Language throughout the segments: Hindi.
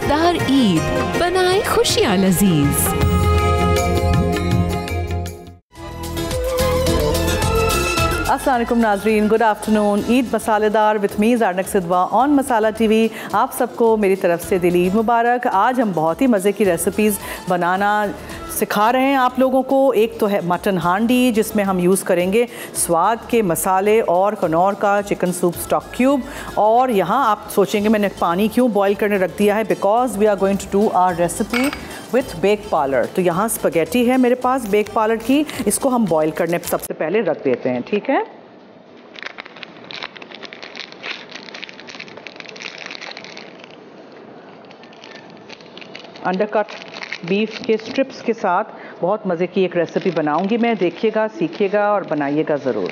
मज़ेदार ईद बनाए खुशियाँ लजीज। अस्सलाम वालेकुम नाजरीन, good afternoon. Eid Masaledar with me Zarnak Sidhwa on Masala TV. आप सबको मेरी तरफ से दिली ईद मुबारक। आज हम बहुत ही मज़े की रेसिपीज़ बनाना सिखा रहे हैं आप लोगों को। एक तो है मटन हांडी, जिसमें हम यूज़ करेंगे स्वाद के मसाले और कनौर का चिकन सूप स्टॉक क्यूब। और यहाँ आप सोचेंगे मैंने पानी क्यों बॉईल करने रख दिया है, because we are going to do our recipe with Bake Parlor. तो यहाँ स्पगेटी है मेरे पास बेक पार्लर की, इसको हम बॉईल करने सबसे पहले रख देते हैं, ठीक है। अंडरकट बीफ के स्ट्रिप्स के साथ बहुत मज़े की एक रेसिपी बनाऊंगी मैं, देखिएगा, सीखिएगा और बनाइएगा ज़रूर।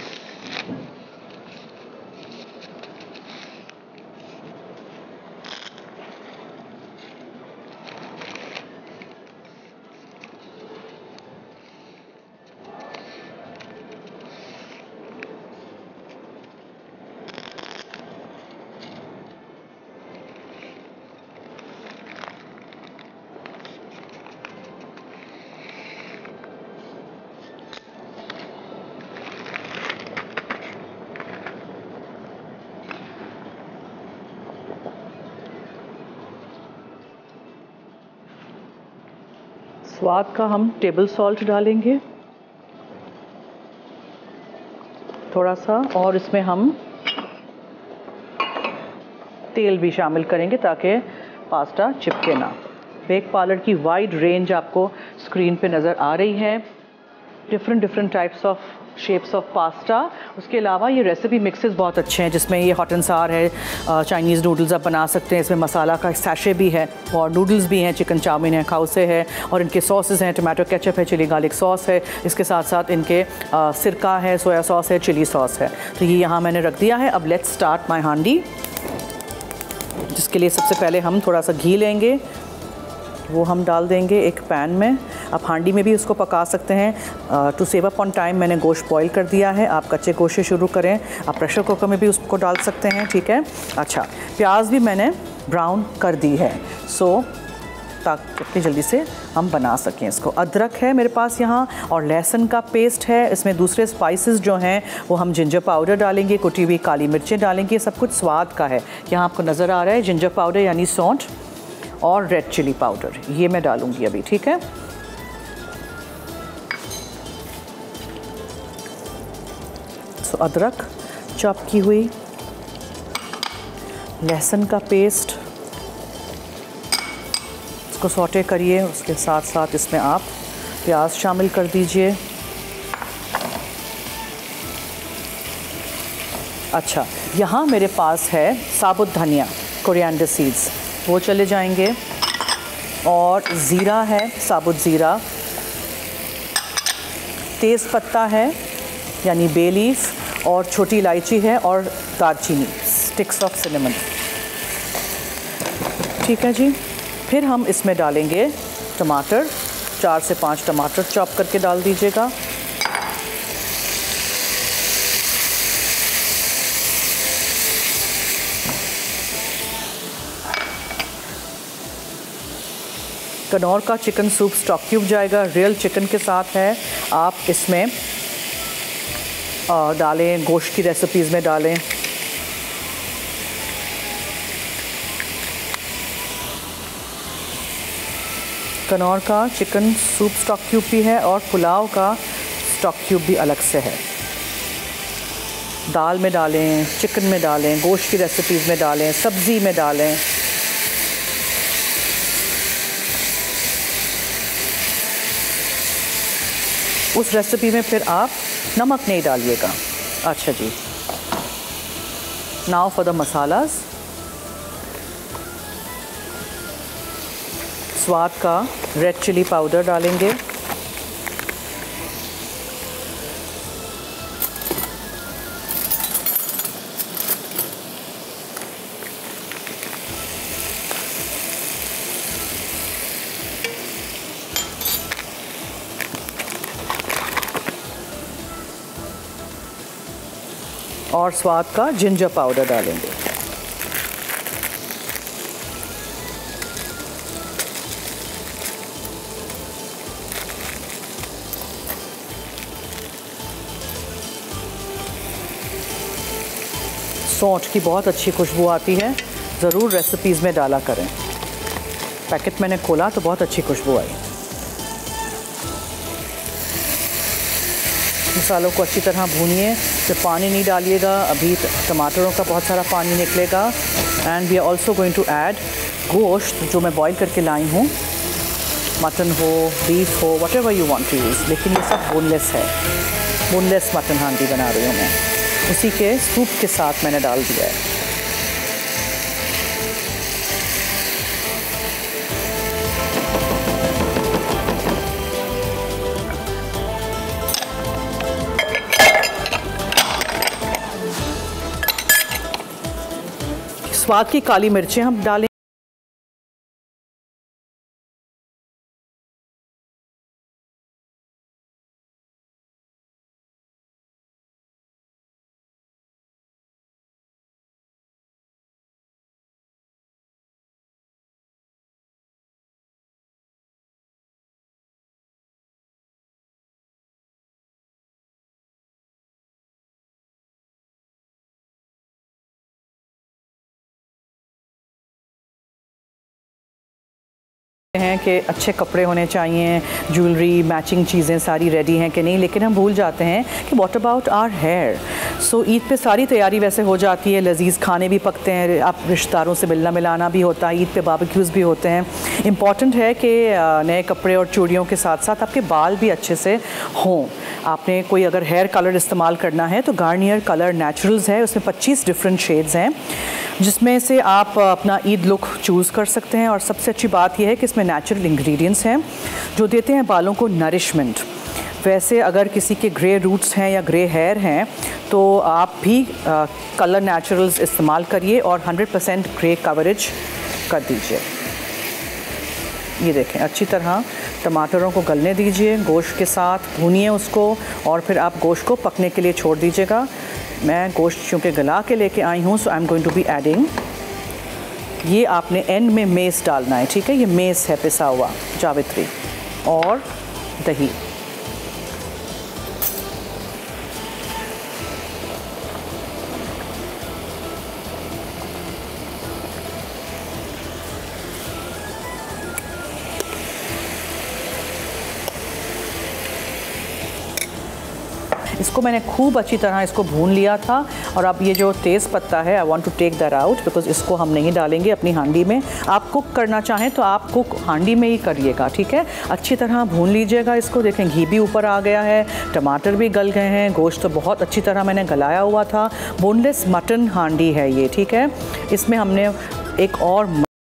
स्वाद का हम टेबल सॉल्ट डालेंगे थोड़ा सा, और इसमें हम तेल भी शामिल करेंगे ताकि पास्ता चिपके ना। बेक पार्लर की वाइड रेंज आपको स्क्रीन पे नज़र आ रही है, different types of shapes of pasta. उसके अलावा ये रेसिपी मिक्सेस बहुत अच्छे हैं, जिसमें ये हॉट एंड सार है, चाइनीज़ नूडल्स आप बना सकते हैं, इसमें मसाला का सैशे भी है और नूडल्स भी हैं, चिकन चाउमीन है, खाउसे है, और इनके सॉसेस हैं, टमाटो केचप है, चिली गार्लिक सॉस है, इसके साथ साथ इनके सिरका है, सोया सॉस है, चिली सॉस है। तो ये यहाँ मैंने रख दिया है। अब लेट्स स्टार्ट माई हांडी, जिसके लिए सबसे पहले हम थोड़ा सा घी लेंगे, वो हम डाल देंगे एक पैन में। आप हांडी में भी उसको पका सकते हैं। To save up on time मैंने गोश्त बॉईल कर दिया है, आप कच्चे गोश्त से शुरू करें, आप प्रेशर कुकर में भी उसको डाल सकते हैं, ठीक है। अच्छा, प्याज भी मैंने ब्राउन कर दी है, सो ताकि इतनी जल्दी से हम बना सकें इसको। अदरक है मेरे पास यहाँ और लहसुन का पेस्ट है। इसमें दूसरे स्पाइसेस जो हैं वो हम जिंजर पाउडर डालेंगे, कुटी हुई काली मिर्चें डालेंगे, सब कुछ स्वाद का है। यहाँ आपको नज़र आ रहा है जिंजर पाउडर यानी सौंठ, और रेड चिली पाउडर ये मैं डालूंगी अभी, ठीक है। सो अदरक चॉप की हुई, लहसुन का पेस्ट, इसको सौटे करिए। उसके साथ साथ इसमें आप प्याज शामिल कर दीजिए। अच्छा, यहाँ मेरे पास है साबुत धनिया, कोरिएंडर सीड्स, वो चले जाएंगे, और ज़ीरा है, साबुत ज़ीरा, तेज़ पत्ता है यानी बे लीफ, और छोटी इलायची है, और दालचीनी, स्टिक्स ऑफ सिनेमन, ठीक है जी। फिर हम इसमें डालेंगे टमाटर, 4 से 5 टमाटर चॉप करके डाल दीजिएगा। कनौर का चिकन सूप स्टॉक क्यूब जाएगा, रियल चिकन के साथ है। आप इसमें डालें, गोश्त की रेसिपीज़ में डालें। कनौर का चिकन सूप स्टॉक क्यूब भी है और पुलाव का स्टॉक क्यूब भी अलग से है। दाल में डालें, चिकन में डालें, गोश्त की रेसिपीज़ में डालें, सब्ज़ी में डालें। उस रेसिपी में फिर आप नमक नहीं डालिएगा। अच्छा जी, नाउ फॉर द मसालास। स्वाद का रेड चिली पाउडर डालेंगे, और स्वाद का जिंजर पाउडर डालेंगे। सौंठ की बहुत अच्छी खुशबू आती है, ज़रूर रेसिपीज़ में डाला करें। पैकेट मैंने खोला तो बहुत अच्छी खुशबू आई। मसालों को अच्छी तरह भूनिए, फिर पानी नहीं डालिएगा, अभी टमाटरों का बहुत सारा पानी निकलेगा। And we are also going to add gosht जो मैं बॉईल करके लाई हूँ, मटन हो, बीफ हो, whatever you want to use, लेकिन ये सब बोनलेस है। बोनलेस मटन हांडी बना रही हूँ मैं, उसी के सूप के साथ मैंने डाल दिया है। स्वाद की काली मिर्चें हम डालें। हैं कि अच्छे कपड़े होने चाहिए, ज्वेलरी, मैचिंग चीज़ें सारी रेडी हैं कि नहीं, लेकिन हम भूल जाते हैं कि what about our hair. So Eid पे सारी तैयारी वैसे हो जाती है, लजीज़ खाने भी पकते हैं, आप रिश्तेदारों से मिलना मिलाना भी होता है, ईद पे बारबेक्यूज़ भी होते हैं। इम्पॉर्टेंट है कि नए कपड़े और चूड़ियों के साथ साथ आपके बाल भी अच्छे से हों। आपने कोई अगर हेयर कलर इस्तेमाल करना है तो गार्नियर कलर नेचुरल्स है, उसमें 25 डिफरेंट शेड्स हैं, जिसमें से आप अपना ईद लुक चूज़ कर सकते हैं। और सबसे अच्छी बात यह है कि इसमें नेचुरल इंग्रेडिएंट्स हैं जो देते हैं बालों को नरिशमेंट। वैसे अगर किसी के ग्रे रूट्स हैं या ग्रे हेयर हैं तो आप भी कलर नेचुरल्स इस्तेमाल करिए और 100% ग्रे कवरेज कर दीजिए। ये देखें, अच्छी तरह टमाटरों को गलने दीजिए, गोश्त के साथ भूनिए उसको, और फिर आप गोश्त को पकने के लिए छोड़ दीजिएगा। मैं गोश्त चूँकि गला के लेके आई हूँ, so I am going to be adding, ये आपने एंड में मेस डालना है, ठीक है, ये मेस है पिसा हुआ जावित्री, और दही। इसको मैंने खूब अच्छी तरह इसको भून लिया था। और अब ये जो तेज़ पत्ता है, I want to take that out because इसको हम नहीं डालेंगे अपनी हांडी में। आप कुक करना चाहें तो आप कुक हांडी में ही करिएगा, ठीक है। अच्छी तरह भून लीजिएगा इसको। देखें, घी भी ऊपर आ गया है, टमाटर भी गल गए हैं, गोश्त तो बहुत अच्छी तरह मैंने गलाया हुआ था। बोनलेस मटन हांडी है ये, ठीक है। इसमें हमने एक और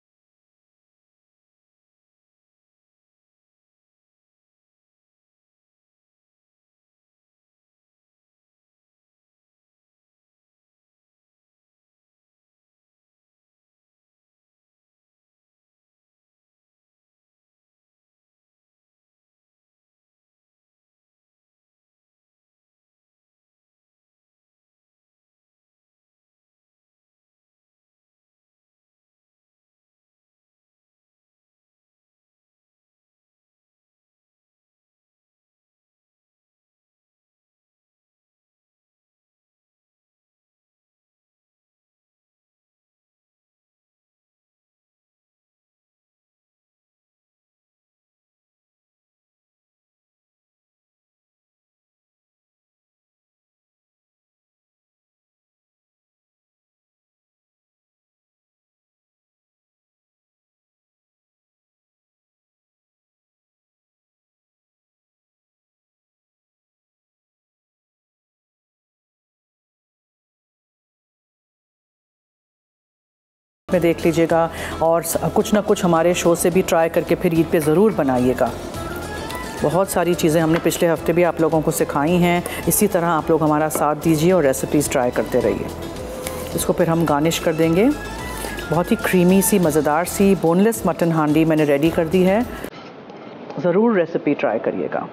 में देख लीजिएगा, और कुछ ना कुछ हमारे शो से भी ट्राई करके फिर ईद पे ज़रूर बनाइएगा। बहुत सारी चीज़ें हमने पिछले हफ्ते भी आप लोगों को सिखाई हैं। इसी तरह आप लोग हमारा साथ दीजिए और रेसिपीज़ ट्राई करते रहिए। इसको फिर हम गार्निश कर देंगे। बहुत ही क्रीमी सी, मज़ेदार सी बोनलेस मटन हांडी मैंने रेडी कर दी है। ज़रूर रेसिपी ट्राई करिएगा।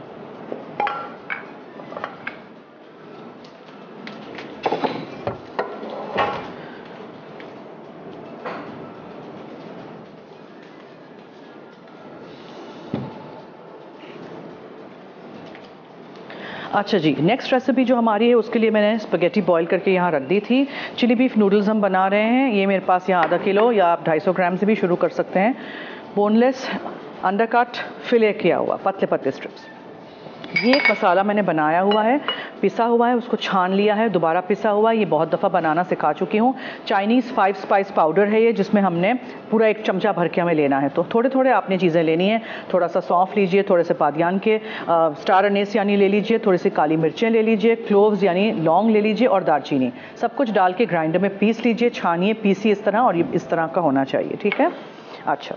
अच्छा जी, नेक्स्ट रेसिपी जो हमारी है उसके लिए मैंने स्पगेटी बॉईल करके यहाँ रख दी थी। चिली बीफ नूडल्स हम बना रहे हैं। ये मेरे पास यहाँ आधा किलो या आप 250 ग्राम से भी शुरू कर सकते हैं। बोनलेस, अंडरकट, फिले किया हुआ, पतले पतले स्ट्रिप्स। ये एक मसाला मैंने बनाया हुआ है, पिसा हुआ है, उसको छान लिया है, दोबारा पिसा हुआ है। ये बहुत दफ़ा बनाना सिखा चुकी हूँ। चाइनीज़ 5 स्पाइस पाउडर है ये, जिसमें हमने पूरा 1 चमचा भर के हमें लेना है। तो थोड़े थोड़े आपने चीज़ें लेनी है। थोड़ा सा सौंफ लीजिए, थोड़े से बादियान के स्टार अनीस यानी ले लीजिए, थोड़ी सी काली मिर्चें ले लीजिए, क्लोव्स यानी लौंग ले लीजिए और दालचीनी। सब कुछ डाल के ग्राइंडर में पीस लीजिए, छानिए, पीसिए इस तरह, और ये इस तरह का होना चाहिए, ठीक है। अच्छा,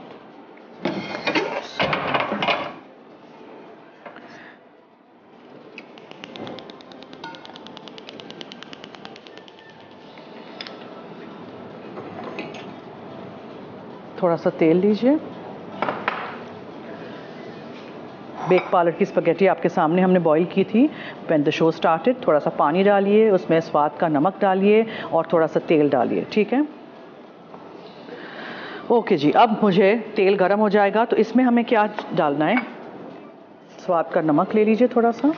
थोड़ा सा तेल लीजिए। बेक पार्लर की स्पगेटी आपके सामने हमने बॉईल की थी। व्हेन द शो स्टार्टेड, थोड़ा सा पानी डालिए, उसमें स्वाद का नमक डालिए और थोड़ा सा तेल डालिए, ठीक है। ओके जी, अब मुझे तेल गर्म हो जाएगा तो इसमें हमें क्या डालना है। स्वाद का नमक ले लीजिए थोड़ा सा,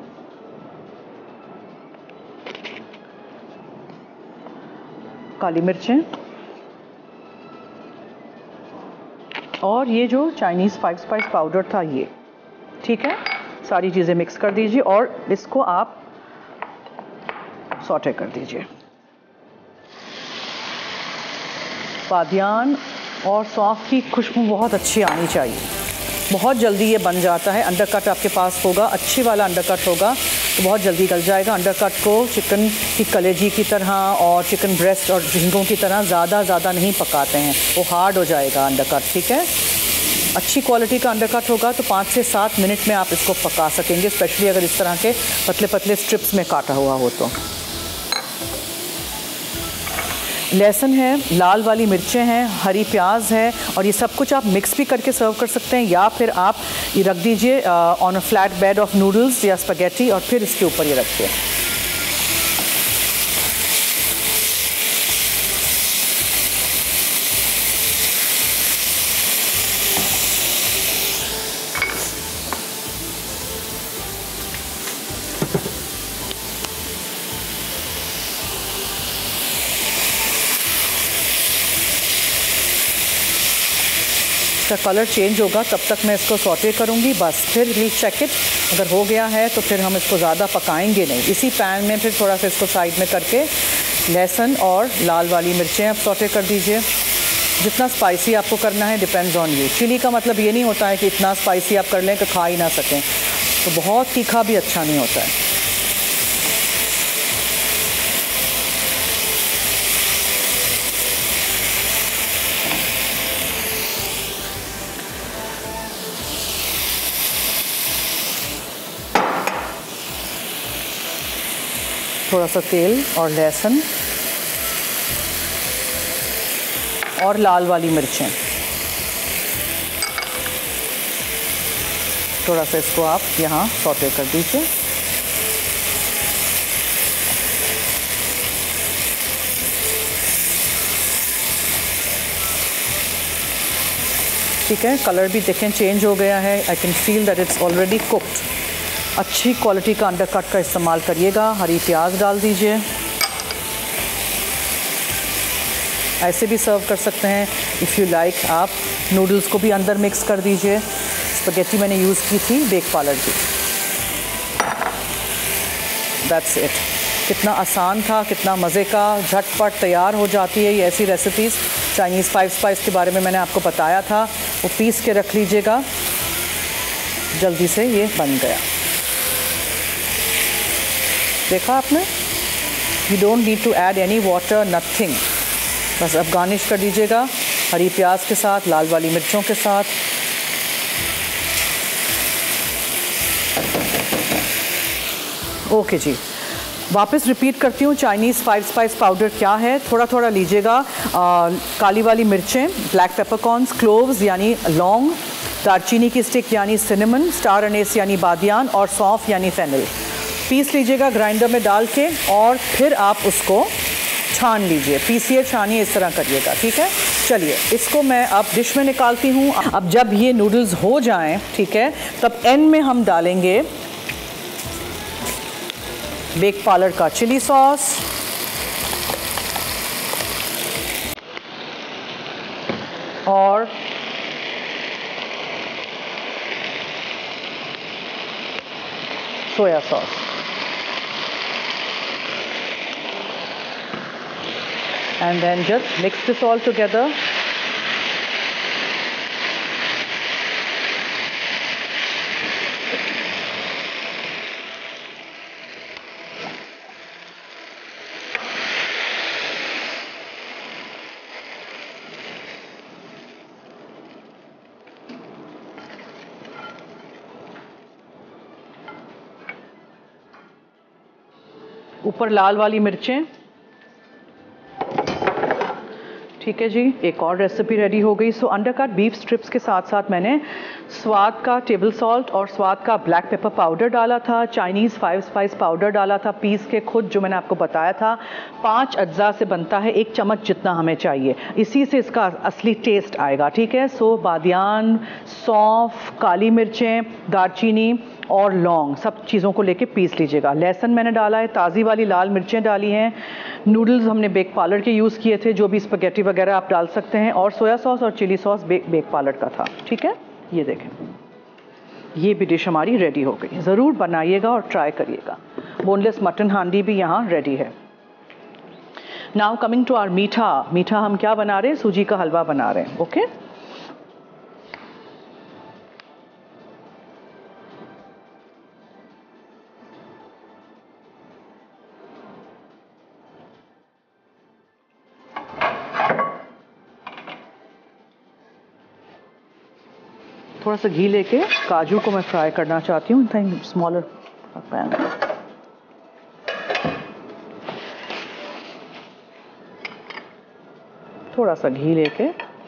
काली मिर्चें, और ये जो चाइनीज़ 5 स्पाइस पाउडर था ये, ठीक है। सारी चीज़ें मिक्स कर दीजिए और इसको आप सॉटे कर दीजिए। बादियान और सौंफ की खुशबू बहुत अच्छी आनी चाहिए। बहुत जल्दी ये बन जाता है। अंडरकट आपके पास होगा, अच्छी वाला अंडरकट होगा तो बहुत जल्दी गल जाएगा। अंडरकट को चिकन की कलेजी की तरह और चिकन ब्रेस्ट और झींगों की तरह ज़्यादा नहीं पकाते हैं, वो हार्ड हो जाएगा अंडरकट, ठीक है। अच्छी क्वालिटी का अंडरकट होगा तो 5 से 7 मिनट में आप इसको पका सकेंगे, स्पेशली अगर इस तरह के पतले पतले स्ट्रिप्स में काटा हुआ हो तो। लहसुन है, लाल वाली मिर्चें हैं, हरी प्याज है, और ये सब कुछ आप मिक्स भी करके सर्व कर सकते हैं, या फिर आप ये रख दीजिए on a flat bed of noodles या स्पगेटी और फिर इसके ऊपर ये रखिए। इसका कलर चेंज होगा तब तक मैं इसको सौटे करूँगी, बस फिर विल चेक इट। अगर हो गया है तो फिर हम इसको ज़्यादा पकाएंगे नहीं। इसी पैन में फिर थोड़ा सा इसको साइड में करके लहसुन और लाल वाली मिर्चें आप सौटे कर दीजिए। जितना स्पाइसी आपको करना है डिपेंड्स ऑन यू। चिली का मतलब ये नहीं होता है कि इतना स्पाइसी आप कर लें कि खा ही ना सकें, तो बहुत तीखा भी अच्छा नहीं होता है। थोड़ा सा तेल और लहसुन और लाल वाली मिर्चें, थोड़ा सा इसको आप यहाँ सौटे कर दीजिए। ठीक है, कलर भी देखें चेंज हो गया है। I can feel that it's already cooked. अच्छी क्वालिटी का अंडरकट का इस्तेमाल करिएगा। हरी प्याज डाल दीजिए। ऐसे भी सर्व कर सकते हैं इफ़ यू लाइक। आप नूडल्स को भी अंदर मिक्स कर दीजिए। स्पगेटी मैंने यूज़ की थी बेक पार्लर की। That's it. कितना आसान था, कितना मज़े का, झटपट तैयार हो जाती है ये ऐसी रेसिपीज़। चाइनीज़ 5 स्पाइस के बारे में मैंने आपको बताया था, वो पीस के रख लीजिएगा। जल्दी से ये बन गया, देखा आपने। You don't need to add any water, nothing. बस अब गार्निश कर दीजिएगा हरी प्याज के साथ, लाल वाली मिर्चों के साथ। ओके जी, वापस रिपीट करती हूँ। चाइनीज़ 5 स्पाइस पाउडर क्या है, थोड़ा थोड़ा लीजिएगा। काली वाली मिर्चें, ब्लैक पेपरकॉर्न्स, क्लोव्स यानी लौंग, दालचीनी की स्टिक यानी सिनेमन, स्टार अनीस यानी बादियान, और सौंफ यानी फेनिल। पीस लीजिएगा ग्राइंडर में डाल के, और फिर आप उसको छान लीजिए। पीसिए, छानिए, इस तरह करिएगा, ठीक है। चलिए, इसको मैं अब डिश में निकालती हूँ। अब जब ये नूडल्स हो जाएं, ठीक है, तब एंड में हम डालेंगे बेक पार्लर का चिली सॉस, और soya sauce. And then just mix this all together. ऊपर लाल वाली मिर्चें। ठीक है जी, एक और रेसिपी रेडी हो गई। सो अंडरकट बीफ स्ट्रिप्स के साथ साथ मैंने स्वाद का टेबल सॉल्ट और स्वाद का ब्लैक पेपर पाउडर डाला था, चाइनीज़ 5 स्पाइस पाउडर डाला था पीस के खुद, जो मैंने आपको बताया था। 5 अज्जा से बनता है, 1 चम्मच जितना हमें चाहिए, इसी से इसका असली टेस्ट आएगा। ठीक है, सो बादियान, सौंफ, काली मिर्चें, दालचीनी और लौंग, सब चीज़ों को लेके पीस लीजिएगा। लहसुन मैंने डाला है, ताज़ी वाली लाल मिर्चें डाली हैं, नूडल्स हमने बेक पार्लर के यूज़ किए थे, जो भी स्पगेटी वगैरह आप डाल सकते हैं, और सोया सॉस और चिली सॉस बेक पार्लर का था। ठीक है, ये देखें, ये भी डिश हमारी रेडी हो गई। ज़रूर बनाइएगा और ट्राई करिएगा। बोनलेस मटन हांडी भी यहाँ रेडी है। नाउ कमिंग टू आवर मीठा। मीठा हम क्या बना रहे हैं? सूजी का हलवा बना रहे हैं। ओके, थोड़ा सा घी लेके काजू को मैं फ्राई करना चाहती हूँ, स्मॉलर पैन। थोड़ा सा घी लेके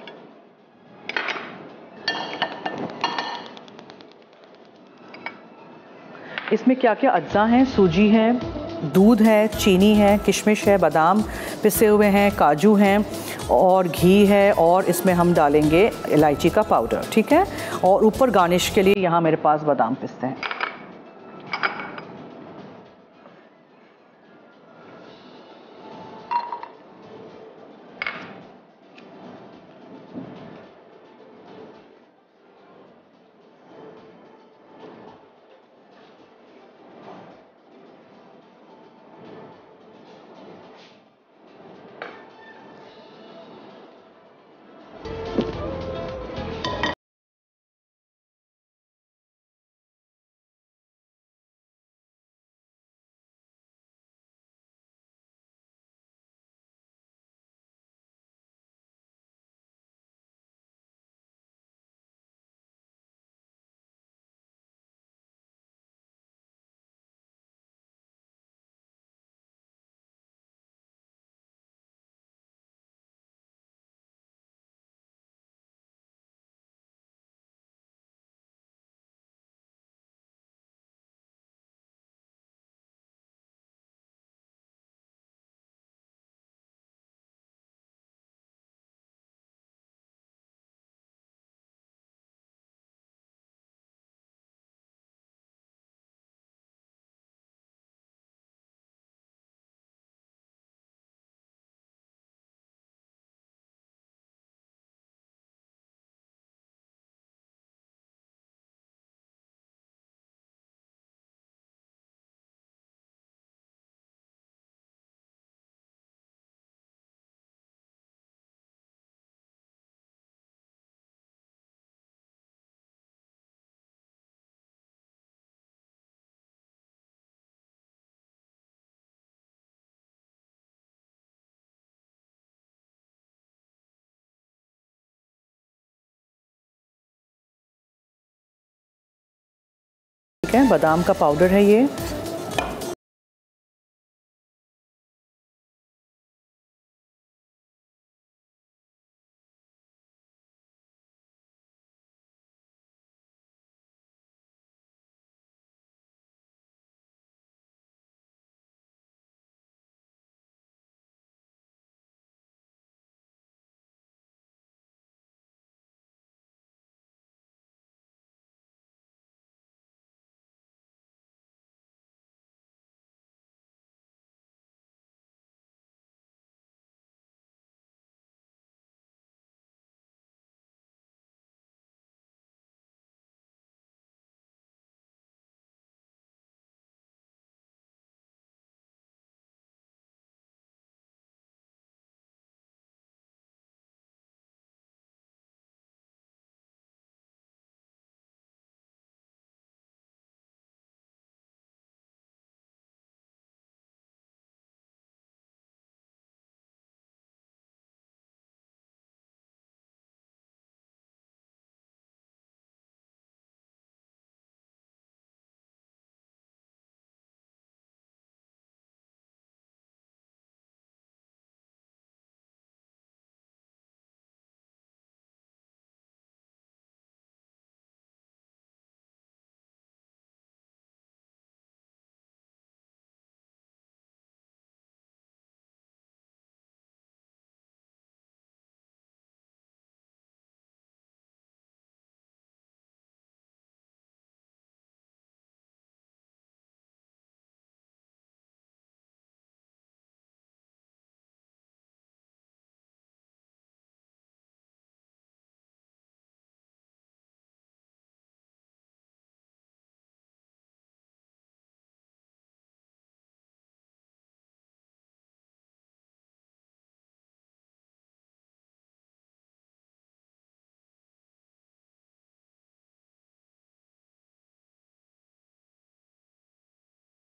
इसमें क्या क्या अज्जा हैं? सूजी है, दूध है, चीनी है, किशमिश है, बादाम पिसे हुए हैं, काजू हैं और घी है, और इसमें हम डालेंगे इलायची का पाउडर। ठीक है, और ऊपर गार्निश के लिए यहाँ मेरे पास बादाम पिस्ते हैं। ठीक है, बादाम का पाउडर है ये।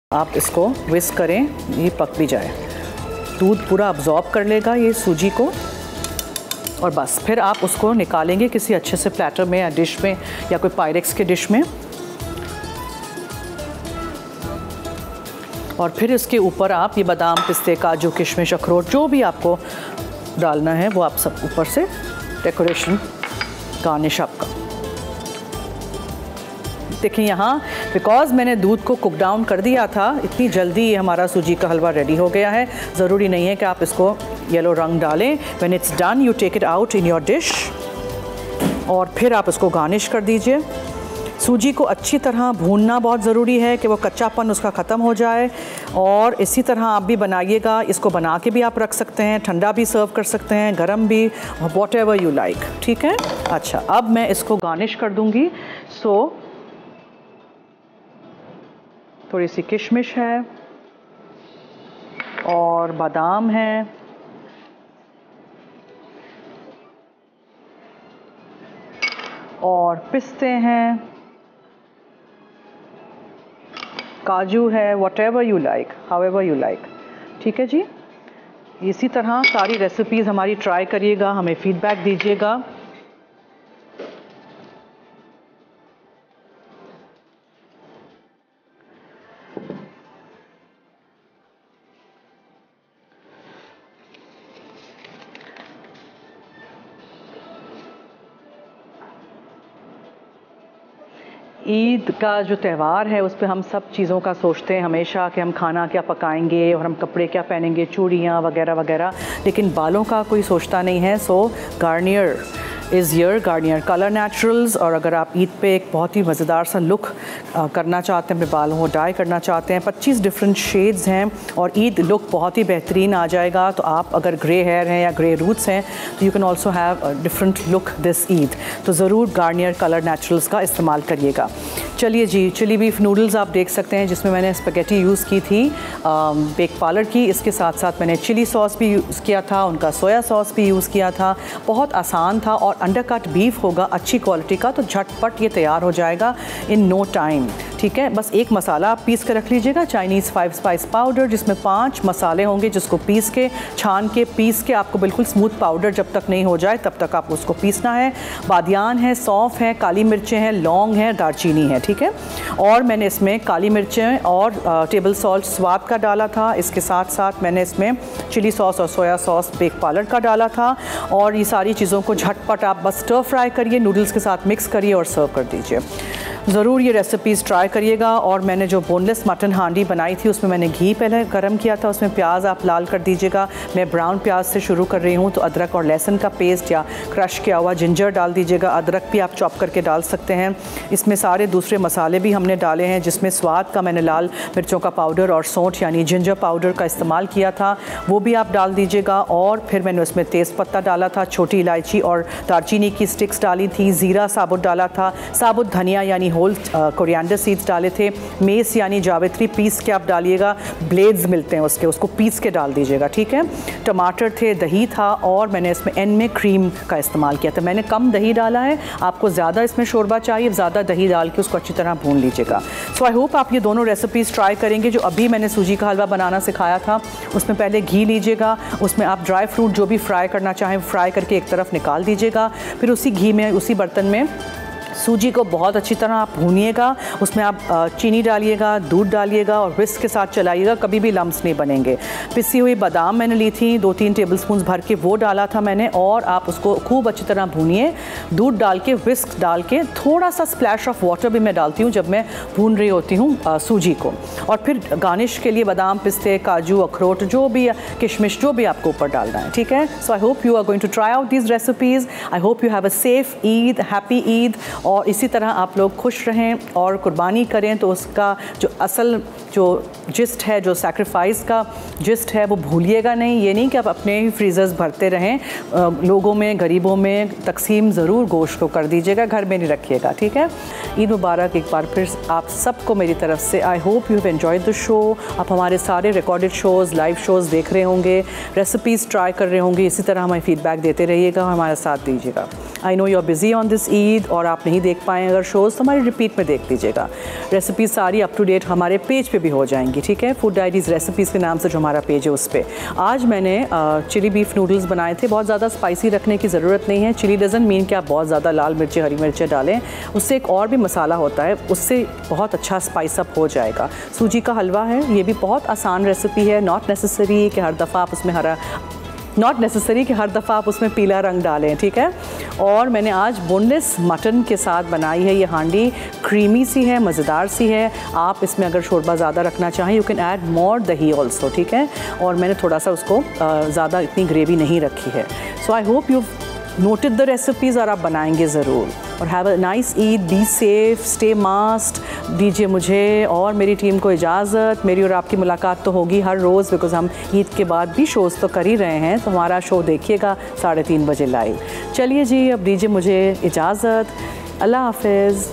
आप इसको विस्क करें, ये पक भी जाए। दूध पूरा अब्जॉर्ब कर लेगा ये सूजी को, और बस फिर आप उसको निकालेंगे किसी अच्छे से प्लेटर में या डिश में या कोई पायरेक्स के डिश में, और फिर इसके ऊपर आप ये बादाम, पिस्ते, काजू, किशमिश, अखरोट जो भी आपको डालना है वो आप सब ऊपर से डेकोरेशन, गार्निश आपका। देखिए यहाँ बिकॉज़ मैंने दूध को कुक डाउन कर दिया था, इतनी जल्दी हमारा सूजी का हलवा रेडी हो गया है। ज़रूरी नहीं है कि आप इसको येलो रंग डालें। When it's done you take it out in your dish और फिर आप इसको गार्निश कर दीजिए। सूजी को अच्छी तरह भूनना बहुत ज़रूरी है कि वो कच्चापन उसका ख़त्म हो जाए, और इसी तरह आप भी बनाइएगा। इसको बना के भी आप रख सकते हैं, ठंडा भी सर्व कर सकते हैं, गरम भी, वॉट एवर यू लाइक। ठीक है, अच्छा अब मैं इसको गार्निश कर दूँगी। थोड़ी सी किशमिश है और बादाम है, और पिस्ते हैं, काजू है, whatever you like, however you like. ठीक है जी, इसी तरह सारी रेसिपीज़ हमारी ट्राई करिएगा, हमें फीडबैक दीजिएगा। ईद का जो त्यौहार है उस पर हम सब चीज़ों का सोचते हैं हमेशा कि हम खाना क्या पकाएंगे और हम कपड़े क्या पहनेंगे, चूड़ियाँ वगैरह वगैरह, लेकिन बालों का कोई सोचता नहीं है। So Garnier is your Garnier Color Naturals. और अगर आप ईद पे एक बहुत ही मज़ेदार सा लुक करना चाहते हैं, अपने बालों को डाई करना चाहते हैं, 25 डिफरेंट शेड्स हैं और ईद लुक बहुत ही बेहतरीन आ जाएगा। तो आप अगर ग्रे हेयर हैं या ग्रे रूट्स हैं तो you can also have a different look this Eid. तो ज़रूर गार्नियर कलर नेचुरल्स का इस्तेमाल करिएगा। चलिए जी, चिली बीफ नूडल्स आप देख सकते हैं जिसमें मैंने स्पेगेटी यूज़ की थी बेक पार्लर की। इसके साथ साथ मैंने चिली सॉस भी यूज़ किया था, उनका सोया सॉस भी यूज़ किया था। बहुत आसान था और अंडरकट बीफ होगा अच्छी क्वालिटी का, तो झटपट ये तैयार हो जाएगा इन नो टाइम। ठीक है, बस एक मसाला आप पीस कर रख लीजिएगा, चाइनीज़ 5 स्पाइस पाउडर, जिसमें 5 मसाले होंगे, जिसको पीस के, छान के, पीस के आपको बिल्कुल स्मूथ पाउडर जब तक नहीं हो जाए तब तक आप उसको पीसना है। बादियान है, सौंफ है, काली मिर्चें हैं, लौंग है, दालचीनी है। ठीक है, और मैंने इसमें काली मिर्चें और टेबल सॉल्ट स्वाद का डाला था। इसके साथ साथ मैंने इसमें चिली सॉस और सोया सॉस बेक पार्लर का डाला था। और ये सारी चीज़ों को झटपट आप बस स्टर फ्राई करिए, नूडल्स के साथ मिक्स करिए और सर्व कर दीजिए। ज़रूर ये रेसिपीज़ ट्राई करिएगा। और मैंने जो बोनलेस मटन हांडी बनाई थी उसमें मैंने घी पहले गरम किया था, उसमें प्याज आप लाल कर दीजिएगा। मैं ब्राउन प्याज से शुरू कर रही हूँ, तो अदरक और लहसुन का पेस्ट या क्रश किया हुआ जिंजर डाल दीजिएगा। अदरक भी आप चॉप करके डाल सकते हैं। इसमें सारे दूसरे मसाले भी हमने डाले हैं, जिसमें स्वाद का मैंने लाल मिर्चों का पाउडर और सौंठ यानी जिंजर पाउडर का इस्तेमाल किया था, वो भी आप डाल दीजिएगा। और फिर मैंने उसमें तेज़पत्ता डाला था, छोटी इलायची और दालचीनी की स्टिक्स डाली थी, ज़ीरा साबुत डाला था, साबुत धनिया यानी होल कोरिएंडर सीड्स डाले थे, मेस यानी जावित्री पीस के आप डालिएगा, ब्लेड्स मिलते हैं उसको पीस के डाल दीजिएगा। ठीक है, टमाटर थे, दही था, और मैंने इसमें एंड में क्रीम का इस्तेमाल किया था। मैंने कम दही डाला है, आपको ज़्यादा इसमें शोरबा चाहिए, ज़्यादा दही डाल के उसको अच्छी तरह भून लीजिएगा। सो आई होप आप ये दोनों रेसिपीज़ ट्राई करेंगे। जो अभी मैंने सूजी का हलवा बनाना सिखाया था उसमें पहले घी लीजिएगा, उसमें आप ड्राई फ्रूट जो भी फ्राई करना चाहें फ्राई करके एक तरफ निकाल दीजिएगा। फिर उसी घी में, उसी बर्तन में सूजी को बहुत अच्छी तरह आप भूनिएगा, उसमें आप चीनी डालिएगा, दूध डालिएगा और विस्क के साथ चलाइएगा, कभी भी लम्स नहीं बनेंगे। पिसी हुई बादाम मैंने ली थी 2-3 टेबलस्पून भर के, वो डाला था मैंने, और आप उसको खूब अच्छी तरह भूनिए। दूध डाल के, विस्क डाल के, थोड़ा सा स्प्लैश ऑफ वाटर भी मैं डालती हूँ जब मैं भून रही होती हूँ सूजी को। और फिर गार्निश के लिए बादाम, पिस्ते, काजू, अखरोट, जो भी, किशमिश, जो भी आपको ऊपर डालना है। ठीक है, so I hope you are going to try out these recipes. I hope you have a safe Eid, happy Eid, और इसी तरह आप लोग खुश रहें और कुर्बानी करें तो उसका जो असल जो जिस्ट है, जो सैक्रिफाइस का जिस्ट है, वो भूलिएगा नहीं। ये नहीं कि आप अपने ही फ्रीज़र्स भरते रहें, लोगों में, गरीबों में तकसीम ज़रूर गोश्त को कर दीजिएगा, घर में नहीं रखिएगा। ठीक है, ईद मुबारक एक बार फिर आप सबको मेरी तरफ से। I hope you have enjoyed the show. आप हमारे सारे रिकॉर्डेड शोज़, लाइव शोज़ देख रहे होंगे, रेसिपीज़ ट्राई कर रहे होंगे। इसी तरह हमें फीडबैक देते रहिएगा, हमारा साथ दीजिएगा। I know you are busy on this Eid और आप नहीं नहीं देख पाए अगर शोज़ तो हमारे रिपीट में देख लीजिएगा। रेसिपीज़ सारी अप टू डेट हमारे पेज पे भी हो जाएंगी, ठीक है, फूड डायरीज़ रेसिपीज़ के नाम से जो हमारा पेज है उस पर। आज मैंने चिली बीफ नूडल्स बनाए थे। बहुत ज़्यादा स्पाइसी रखने की ज़रूरत नहीं है। चिली डजंट मीन कि आप बहुत ज़्यादा लाल मिर्ची हरी मिर्चें डालें, उससे एक और भी मसाला होता है, उससे बहुत अच्छा स्पाइस अप हो जाएगा। सूजी का हलवा है, ये भी बहुत आसान रेसिपी है। नॉट नेसेसरी कि हर दफ़ा आप उसमें पीला रंग डालें, ठीक है। और मैंने आज बोनलेस मटन के साथ बनाई है। ये हांडी क्रीमी सी है, मज़ेदार सी है। आप इसमें अगर शोरबा ज़्यादा रखना चाहें यू कैन ऐड मोर दही ऑल्सो, ठीक है। और मैंने थोड़ा सा उसको ज़्यादा इतनी ग्रेवी नहीं रखी है। So I hope you noted the recipes और आप बनाएंगे ज़रूर। और have a nice Eid, be safe, stay mask. दीजिए मुझे और मेरी टीम को इजाज़त। मेरी और आपकी मुलाकात तो होगी हर रोज़, बिकॉज़ हम ईद के बाद भी शोज़ तो कर ही रहे हैं, तो हमारा शो देखिएगा 3:30 बजे लाइव। चलिए जी, अब दीजिए मुझे इजाज़त। अल्लाह हाफ़िज़।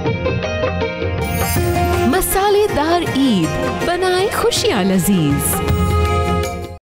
मसालेदार ईद बनाए खुशियाँ लजीज।